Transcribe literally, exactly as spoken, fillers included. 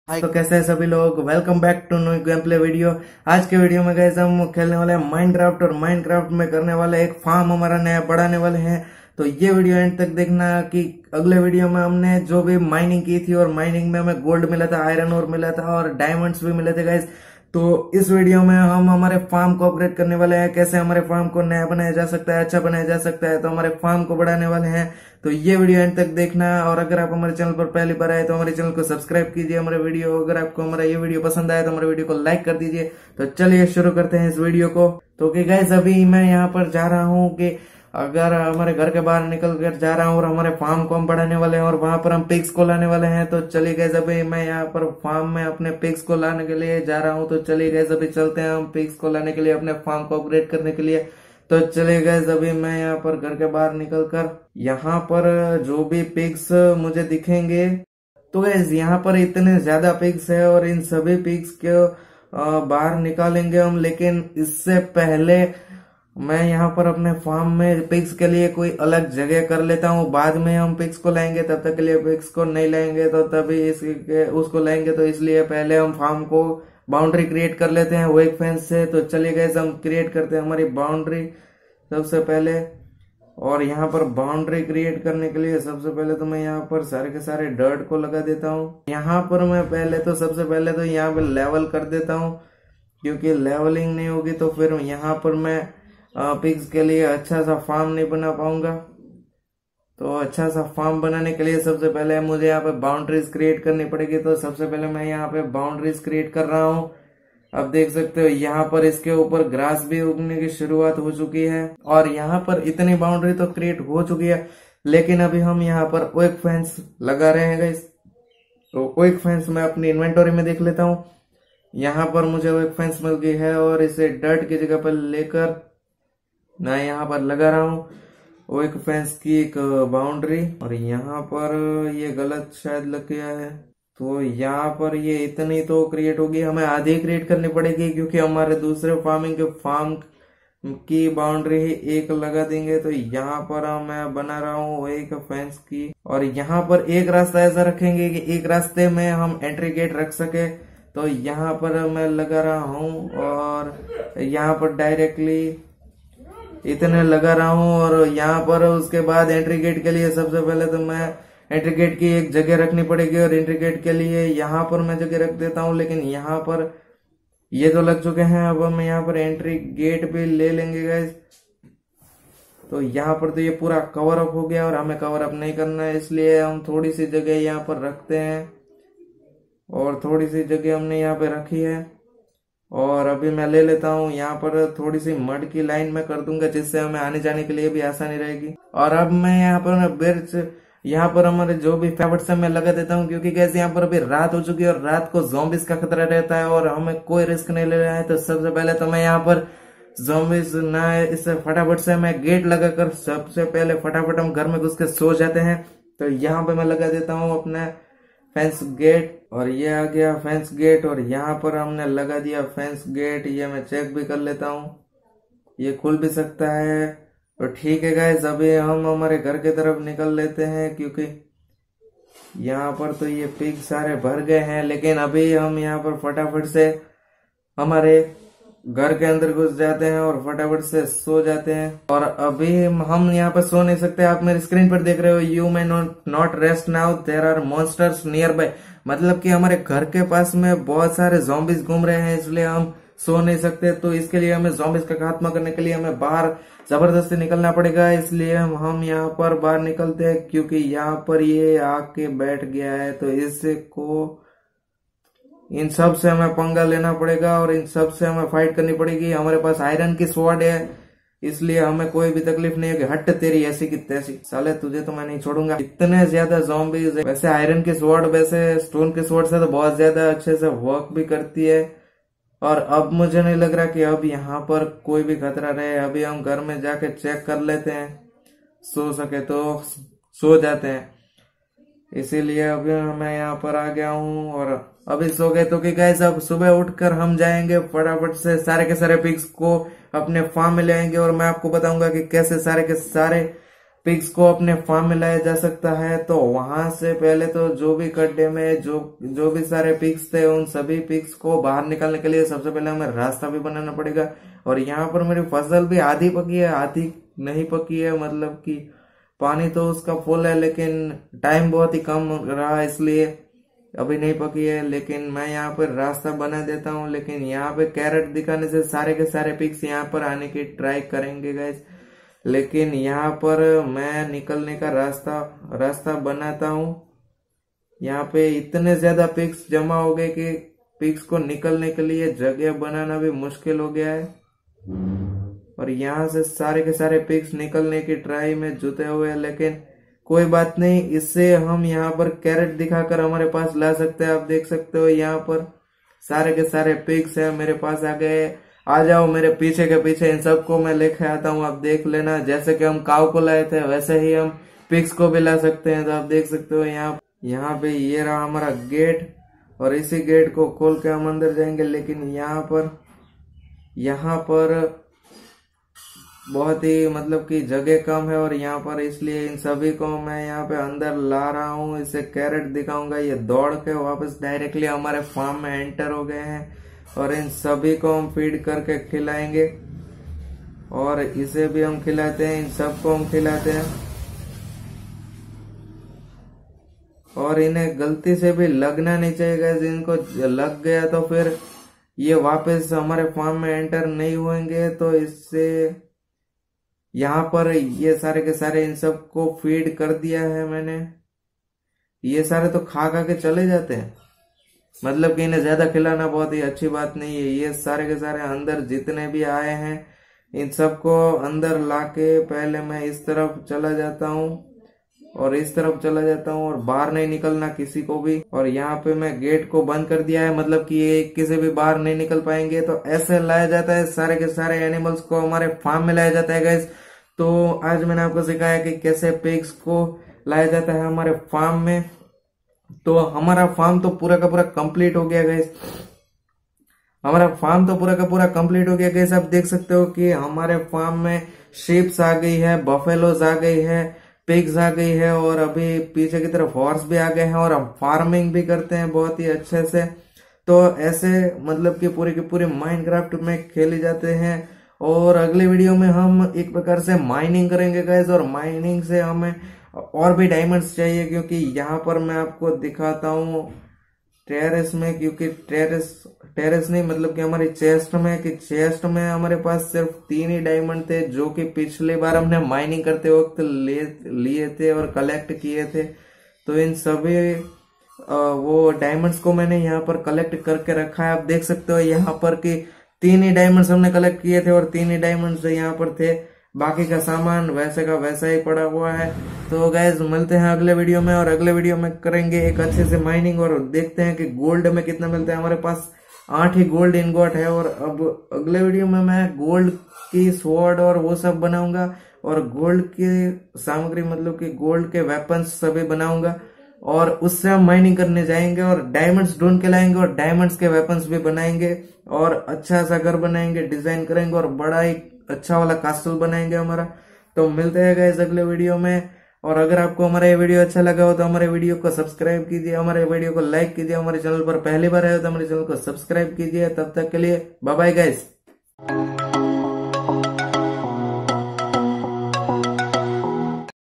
हाय, तो कैसे हैं सभी लोग। Welcome back to new game play video. आज के वीडियो में गाइस हम खेलने वाले हैं माइनक्राफ्ट और माइनक्राफ्ट में करने वाले एक फार्म हमारा नया बढ़ाने वाले हैं। तो ये वीडियो एंड तक देखना कि अगले वीडियो में हमने जो भी माइनिंग की थी और माइनिंग में हमें गोल्ड मिला था, आयरन ओर मिला था और डायमंड्स भी मिले थे गाइस। तो इस वीडियो में हम हमारे फार्म को अपग्रेड करने वाले हैं, कैसे हमारे फार्म को नया बनाया जा सकता है, अच्छा बनाया जा सकता है। तो हमारे फार्म को बढ़ाने वाले हैं, तो ये वीडियो एंड तक देखना। और अगर आप हमारे चैनल पर पहली बार आए तो हमारे चैनल को सब्सक्राइब कीजिए। हमारे वीडियो अगर आपको हमारा ये वीडियो पसंद आए तो हमारे वीडियो को लाइक कर दीजिए। तो चलिए शुरू करते हैं इस वीडियो को। तो कि गाइस अभी मैं यहाँ पर जा रहा हूँ कि अगर हमारे घर के बाहर निकल कर जा रहा हूँ और हमारे फार्म को हम बढ़ाने वाले हैं और वहां पर हम पिग्स को लाने वाले हैं। तो चलिए गाइस अभी मैं यहाँ पर फार्म में अपने पिग्स को लाने के लिए जा रहा हूँ। तो चलिए गाइस अभी चलते हैं हम पिग्स को लाने के लिए, अपने फार्म को अपग्रेड करने के लिए। तो चलिए गाइस अभी मैं यहाँ पर घर के बाहर निकल कर यहाँ पर जो भी पिग्स मुझे दिखेंगे, तो गाइस यहाँ पर इतने ज्यादा पिग्स है और इन सभी पिग्स को बाहर निकालेंगे हम। लेकिन इससे पहले मैं यहाँ पर अपने फार्म में पिग्स के लिए कोई अलग जगह कर लेता हूँ। बाद में हम पिग्स को लाएंगे, तब तक के लिए पिग्स को नहीं लाएंगे तो तभी इसके उसको लाएंगे। तो इसलिए पहले हम फार्म को बाउंड्री क्रिएट कर लेते हैं वो एक फेंस से। तो चलिए गाइस हम क्रिएट करते हैं हमारी बाउंड्री सबसे पहले। और यहाँ पर बाउंड्री क्रिएट करने के लिए सबसे पहले तो मैं यहाँ पर सारे के सारे डर्ट को लगा देता हूँ। यहाँ पर मैं पहले तो सबसे पहले तो यहाँ पे लेवल कर देता हूँ, क्योंकि लेवलिंग नहीं होगी तो फिर यहाँ पर मैं पिग्स के लिए अच्छा सा फार्म नहीं बना पाऊंगा। तो अच्छा सा फार्म बनाने के लिए सबसे पहले मुझे यहाँ पे बाउंड्रीज क्रिएट करनी पड़ेगी। तो सबसे पहले मैं यहाँ पे बाउंड्रीज क्रिएट कर रहा हूँ। अब देख सकते हो यहाँ पर इसके ऊपर ग्रास भी उगने की शुरुआत हो चुकी है और यहाँ पर इतनी बाउंड्री तो क्रिएट हो चुकी है। लेकिन अभी हम यहाँ पर ओक फेंस लगा रहे हैं गाइस। तो ओक फेंस मैं अपनी इन्वेंटरी में देख लेता हूँ। यहाँ पर मुझे ओक फेंस मिल गई है और इसे डर्ट की जगह पर लेकर मैं यहाँ पर लगा रहा हूँ ओक फेंस की एक बाउंड्री। और यहाँ पर ये गलत शायद लग गया है, तो यहाँ पर ये इतनी तो क्रिएट होगी, हमें आधी क्रिएट करनी पड़ेगी क्योंकि हमारे दूसरे फार्मिंग के फार्म की बाउंड्री ही एक लगा देंगे। तो यहाँ पर मैं बना रहा हूँ एक फेंस की और यहाँ पर एक रास्ता ऐसा रखेंगे कि एक रास्ते में हम एंट्री गेट रख सके। तो यहाँ पर मैं लगा रहा हूँ और यहाँ पर डायरेक्टली इतने लगा रहा हूँ। और यहाँ पर उसके बाद एंट्री गेट के लिए सबसे पहले तो मैं एंट्री गेट की एक जगह रखनी पड़ेगी और एंट्री गेट के लिए यहाँ पर मैं जगह रख देता हूँ। लेकिन यहाँ पर ये तो लग चुके हैं, अब हम यहाँ पर एंट्री गेट भी ले लेंगे गाइस। तो यहाँ पर तो ये पूरा कवर अप हो गया और हमें कवर अप नहीं करना है, इसलिए हम थोड़ी सी जगह यहाँ पर रखते हैं और थोड़ी सी जगह हमने यहाँ पे रखी है। और अभी मैं ले लेता हूँ यहाँ पर थोड़ी सी मड की लाइन में कर दूंगा, जिससे हमें आने जाने के लिए भी आसानी रहेगी। और अब मैं यहाँ पर बिर्च यहाँ पर हमारे जो भी फेवर्ट्स है मैं लगा देता हूँ, क्योंकि कैसे यहाँ पर अभी रात हो चुकी है और रात को ज़ॉम्बीज का खतरा रहता है और हमें कोई रिस्क नहीं ले रहा है। तो सबसे पहले तो मैं यहाँ पर ज़ॉम्बीज ना इससे फटाफट से मैं गेट लगाकर सबसे पहले फटाफट हम घर में घुस के सो जाते हैं। तो यहाँ पे मैं लगा देता हूँ अपने फेंस गेट और ये आ गया फेंस गेट और यहाँ पर हमने लगा दिया फेंस गेट। ये मैं चेक भी कर लेता हूँ, ये खुल भी सकता है। तो ठीक है गाइस, अभी हम हमारे घर की तरफ निकल लेते हैं, क्योंकि यहाँ पर तो ये पिग सारे भर गए हैं। लेकिन अभी हम यहाँ पर फटाफट से हमारे घर के अंदर घुस जाते हैं और फटाफट से सो जाते हैं। और अभी हम यहाँ पर सो नहीं सकते, आप मेरी स्क्रीन पर देख रहे हो you may not not rest now there are monsters nearby. मतलब कि हमारे घर के पास में बहुत सारे ज़ॉम्बीज घूम रहे हैं, इसलिए हम सो नहीं सकते। तो इसके लिए हमें ज़ॉम्बीज का खात्मा करने के लिए हमें बाहर जबरदस्ती निकलना पड़ेगा। इसलिए हम हम यहाँ पर बाहर निकलते हैं, क्योंकि यहाँ पर ये आके बैठ गया है। तो इसको इन सब से हमें पंगा लेना पड़ेगा और इन सब से हमें फाइट करनी पड़ेगी। हमारे पास आयरन की स्वॉर्ड है, इसलिए हमें कोई भी तकलीफ नहीं है कि हट तेरी ऐसी की तैसी, साले तुझे तो मैं नहीं छोड़ूंगा। इतने ज्यादा ज़ॉम्बीज है। वैसे आयरन की स्वॉर्ड वैसे स्टोन की स्वॉर्ड से तो बहुत ज्यादा अच्छे से वर्क भी करती है। और अब मुझे नहीं लग रहा कि अब यहाँ पर कोई भी खतरा रहे। अभी हम घर में जाके चेक कर लेते हैं, सो सके तो सो जाते हैं। इसीलिए अभी मैं यहाँ पर आ गया हूँ और अभी सो गए। तो कि गाइस अब सुबह उठकर हम जाएंगे फटाफट से सारे के सारे पिग्स को अपने फार्म में ले आएंगे और मैं आपको बताऊंगा कि कैसे सारे के सारे पिग्स को अपने फार्म में लाया जा सकता है। तो वहां से पहले तो जो भी गड्ढे में जो जो भी सारे पिग्स थे उन सभी पिग्स को बाहर निकालने के लिए सबसे पहले हमें रास्ता भी बनाना पड़ेगा। और यहाँ पर मेरी फसल भी आधी पकी है आधी नहीं पकी है, मतलब कि पानी तो उसका फुल है लेकिन टाइम बहुत ही कम रहा इसलिए अभी नहीं पकी है। लेकिन मैं यहाँ पर रास्ता बना देता हूँ। लेकिन यहाँ पे कैरेट दिखाने से सारे के सारे पिग्स यहाँ पर आने की ट्राई करेंगे गाइस। लेकिन यहाँ पर मैं निकलने का रास्ता रास्ता बनाता हूँ। यहाँ पे इतने ज्यादा पिग्स जमा हो गए कि पिग्स को निकलने के लिए जगह बनाना भी मुश्किल हो गया है। और यहाँ से सारे के सारे पिग्स निकलने की ट्राई में जुटे हुए हैं, लेकिन कोई बात नहीं, इससे हम यहाँ पर कैरेट दिखाकर हमारे पास ला सकते हैं। आप देख सकते हो यहाँ पर सारे के सारे पिग्स हैं मेरे पास आ गए। आ जाओ मेरे पीछे के पीछे, इन सबको मैं लेके आता हूँ। आप देख लेना, जैसे कि हम काऊ को लाए थे वैसे ही हम पिग्स को भी ला सकते हैं। तो आप देख सकते हो यहाँ यहाँ पे ये रहा हमारा गेट और इसी गेट को खोल के हम अंदर जाएंगे। लेकिन यहाँ पर यहाँ पर बहुत ही मतलब कि जगह कम है और यहाँ पर इसलिए इन सभी को मैं यहाँ पे अंदर ला रहा हूँ। इसे कैरेट दिखाऊंगा, ये दौड़ के वापस डायरेक्टली हमारे फार्म में एंटर हो गए हैं। और इन सभी को हम फीड करके खिलाएंगे और इसे भी हम खिलाते हैं, इन सबको हम खिलाते हैं। और इन्हें गलती से भी लगना नहीं चाहिए, इनको लग गया तो फिर ये वापस हमारे फार्म में एंटर नहीं होंगे। तो इससे यहाँ पर ये सारे के सारे इन सबको फीड कर दिया है मैंने। ये सारे तो खा खा के चले जाते हैं, मतलब कि इन्हें ज्यादा खिलाना बहुत ही अच्छी बात नहीं है। ये सारे के सारे अंदर जितने भी आए हैं इन सबको अंदर लाके पहले मैं इस तरफ चला जाता हूँ और इस तरफ चला जाता हूँ और बाहर नहीं निकलना किसी को भी। और यहाँ पे मैं गेट को बंद कर दिया है, मतलब कि ये किसी भी बाहर नहीं निकल पाएंगे। तो ऐसे लाया जाता है सारे के सारे एनिमल्स को हमारे फार्म में लाया जाता है गाइस। तो आज मैंने आपको सिखाया कि कैसे पिग्स को लाया जाता है हमारे फार्म में। तो हमारा फार्म तो पूरा का पूरा कंप्लीट हो गया गाइस। हमारा फार्म तो पूरा का पूरा कंप्लीट हो गया गाइस। आप देख सकते हो कि हमारे फार्म में शीप्स आ गई है, बफेलोज आ गई है, पिग्स आ गई है और अभी पीछे की तरफ हॉर्स भी आ गए हैं। और हम फार्मिंग भी करते हैं बहुत ही अच्छे से। तो ऐसे मतलब कि पूरी की पूरी माइनक्राफ्ट में खेली जाते हैं। और अगले वीडियो में हम एक प्रकार से माइनिंग करेंगे गाइस। और माइनिंग से हमें और भी डायमंड्स चाहिए, क्योंकि यहाँ पर मैं आपको दिखाता हूँ टेरेस में, क्योंकि टेरेस टेरेस नहीं मतलब कि हमारी चेस्ट में कि चेस्ट में हमारे पास सिर्फ तीन ही डायमंड थे, जो कि पिछली बार हमने माइनिंग करते वक्त ले लिए थे और कलेक्ट किए थे। तो इन सभी वो डायमंड्स को मैंने यहाँ पर कलेक्ट करके रखा है। आप देख सकते हो यहाँ पर कि तीन ही डायमंड्स हमने कलेक्ट किए थे और तीन ही डायमंड्स यहाँ पर थे, बाकी का सामान वैसे का वैसा ही पड़ा हुआ है। तो गाइज मिलते हैं अगले वीडियो में, और अगले वीडियो में करेंगे एक अच्छे से माइनिंग और देखते हैं कि गोल्ड में कितना मिलता है। हमारे पास आठ ही गोल्ड इनगोट है और अब अगले वीडियो में मैं गोल्ड की स्वॉर्ड और वो सब बनाऊंगा और गोल्ड की सामग्री मतलब कि गोल्ड के वेपन्स सभी बनाऊंगा। और उससे हम माइनिंग करने जाएंगे और डायमंड्स ढूंढ के लाएंगे और डायमंड्स के वेपन्स भी बनाएंगे और अच्छा सा घर बनाएंगे, डिजाइन करेंगे और बड़ा ही अच्छा वाला कास्टल बनाएंगे हमारा। तो मिलते हैं गाइस अगले वीडियो में। और अगर आपको हमारा ये वीडियो अच्छा लगा हो तो हमारे वीडियो को सब्सक्राइब कीजिए, हमारे वीडियो को लाइक कीजिए, हमारे चैनल पर पहली बार आए हो तो हमारे चैनल को सब्सक्राइब कीजिए। तब तक के लिए बाय बाय गाइस।